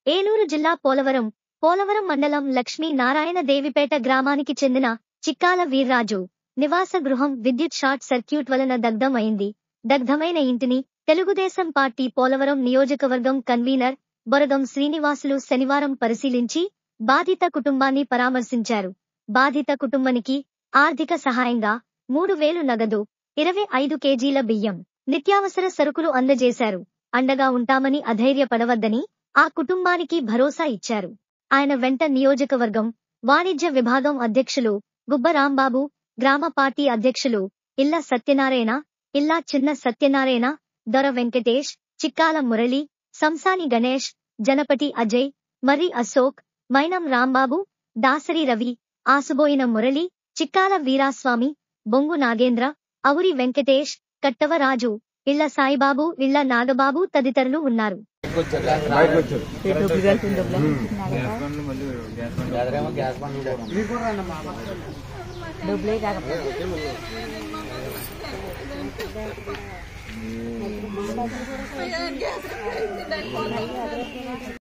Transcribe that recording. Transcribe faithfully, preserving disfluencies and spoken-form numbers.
ఏలూరు జిల్లా పోలవరం పోలవరం మండలం లక్ష్మీ నారాయణ దేవిపేట గ్రామానికి చెందిన చిక్కాల వీర్రాజు నివాస గృహం విద్యుత్ షార్ట్ సర్క్యూట్ వలన దగ్ధం అయింది. దగ్ధమైన ఇంటిని తెలుగుదేశం పార్టీ పోలవరం నియోజకవర్గం కన్వీనర్ బొరగం శ్రీనివాసులు శనివారం పరిశీలించి బాధిత కుటుంబాన్ని పరామర్శించారు. బాధిత కుటుంబానికి ఆర్థిక సహాయంగా మూడు వేలు నగదు, ఇరవై ఐదు కేజీల బియ్యం, నిత్యావసర సరుకులు అందజేశారు. అండగా ఉంటామని అధైర్యపడవద్దని ఆ కుటుంబానికి భరోసా ఇచ్చారు. ఆయన వెంట నియోజకవర్గం వాణిజ్య విభాగం అధ్యక్షులు గుబ్బ రాంబాబు, గ్రామ పార్టీ అధ్యక్షులు ఇల్ల సత్యనారాయణ, ఇల్లా చిన్న సత్యనారాయణ, దొర వెంకటేష్, చిక్కాల మురళి, సంసాని గణేష్, జనపటి అజయ్, మర్రి అశోక్, మైనం రాంబాబు, దాసరి రవి, ఆసుబోయిన మురళి, చిక్కాల వీరాస్వామి, బొంగు నాగేంద్ర, అవురి వెంకటేష్, కట్టవరాజు, ఇళ్ల సాయిబాబు, ఇళ్ల నాగబాబు తదితరులు ఉన్నారు. గ్యాస్